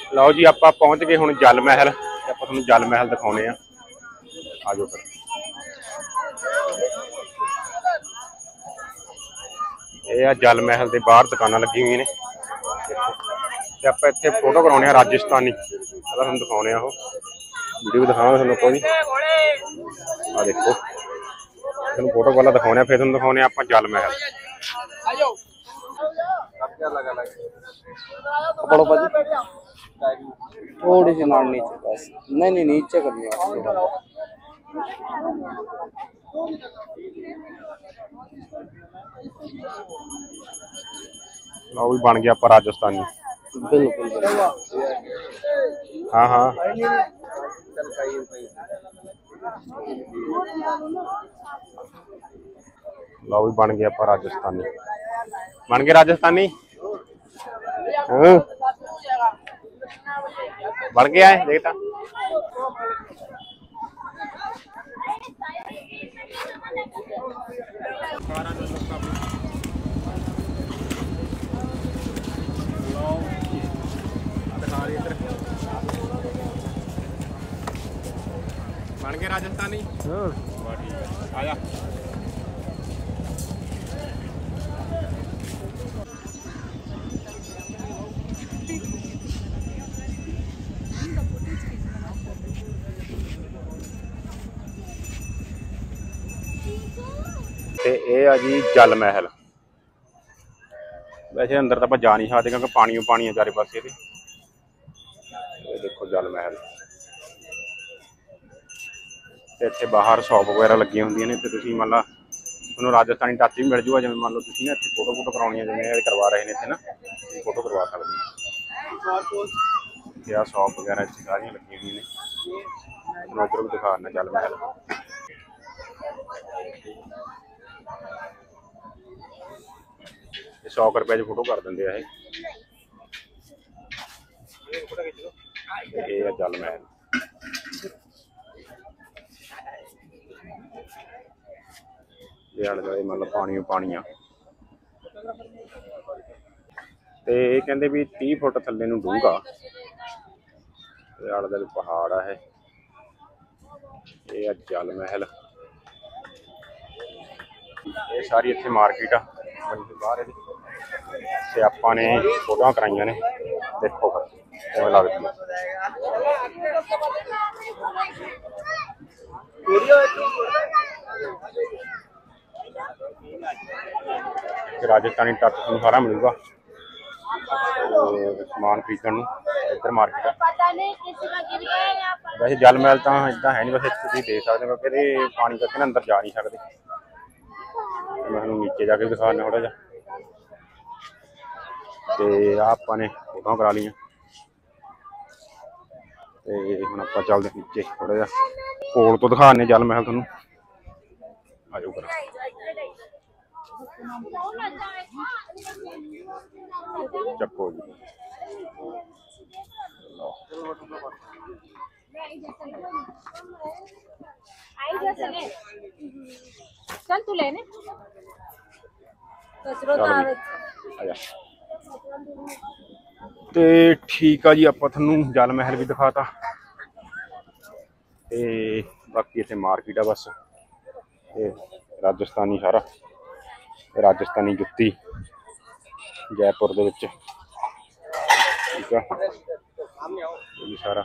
ਲਓ ਜੀ ਆਪਾਂ ਪਹੁੰਚ ਗਏ ਹੁਣ ਜਲ ਮਹਿਲ। ਆਪਾਂ ਤੁਹਾਨੂੰ ਜਲ ਮਹਿਲ ਦਿਖਾਉਣੇ ਆ। ਆਜੋ ਫਿਰ। ਇਹ ਆ ਜਲ ਮਹਿਲ ਦੇ ਬਾਹਰ ਦੁਕਾਨਾਂ ਲੱਗੀ ਹੋਈਆਂ ਨੇ ਤੇ ਆਪਾਂ ਇੱਥੇ ਫੋਟੋ ਕਰਾਉਣੇ ਆ ਰਾਜਸਥਾਨੀ। ਤੁਹਾਨੂੰ ਦਿਖਾਉਣੇ ਆ, ਉਹ ਵੀਡੀਓ ਦਿਖਾਵਾਂਗੇ ਤੁਹਾਨੂੰ ਆਪਾਂ ਵੀ। ਆ ਦੇਖੋ ਤੁਹਾਨੂੰ फोटो पहला दिखाने फिर तुम दिखाने आप जल महल। थोड़ी सी नाड़ नीचे बस, नहीं नीचे करनी है। लो भी बन गया पर राजस्थानी। बिल्कुल हाँ हाँ लो भी बन गया पर राजस्थानी। बन गए राजस्थानी। बन गया है देखता। बन गए राजस्थानी। आजा ते ये आ जी जल महल। वैसे अंदर तो आप जा नहीं सकते क्योंकि पानी पानी है चारे पासे। देखो जल महल इतने बाहर शॉप वगैरह लगी होंगी ने। तो तुम मान लो थोड़ा राजस्थानी टच भी मिल जूगा। जिवें मान लो तुम ना इतने फोटो फोटो करवानी है जिवें करवा रहे हैं इतने ना फोटो करवा सकते हैं। शॉप वगैरह इतनी सारिया लगी हुई ने। मैं इधर भी दिखाना जल महल। ₹100 फोटो कर देंगे है। जल महल आले दुआले मतलब पानी पानी आ। ते कहते भी 30 फुट थले नूं डूंगा। आले दुआले पहाड़ है। ये जल महल। ये सारी इत्थे मार्केट आ बाहर से आपां ने फोटो कराइया ने। देखो किवें लगदी है। राजस्थानी टच तुहानूं सारा मिलूगा समान खरीदण नूं। इधर मार्केट है। वैसे जल महल तो इदा है नहीं, वैसे तुम देख सकते हो क्योंकि पानी करके ना अंदर जा नहीं सकते। मैं नीचे जाके दिखाना थोड़ा जा। तो आपने फोटो करा लिया तो हम आप चलते नीचे थोड़ा जा कोल तो दिखाने जल महल थोनों। आजो करा चक्को जी। चल तू लेने ते ठीक है जी। आप थोनों जल महल भी दिखाता ते बाकी इतने मार्केट है बस। राजस्थानी सारा राजस्थानी जुत्ती जयपुर दे विच ठीक है सारा।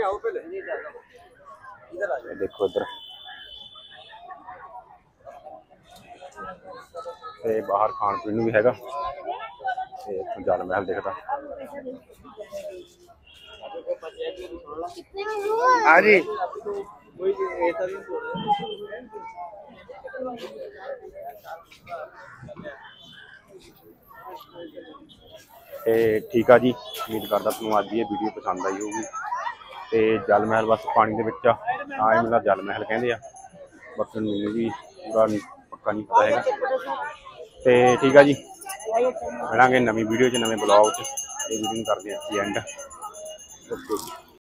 देखो इधर बाहर खाण पीण भी हैगा। जल महल दिखता। हाँ जी ठीक है जी। उम्मीद करता तुहानूं अज ये वीडियो पसंद आई होगी। तो जल महल बस पानी के विच मतलब जल महल कहते हैं। बाकी मैनूं भी पूरा पक्का नहीं पता है। तो ठीक है जी मिलांगे नवीं वीडियो च नवें ब्लॉग च। ये वीडियो करते हैं एंड। Okay ji.